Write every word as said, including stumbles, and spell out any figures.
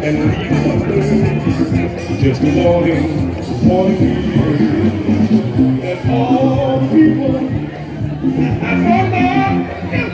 and leave my bird just a longing for you. And all the people I know now.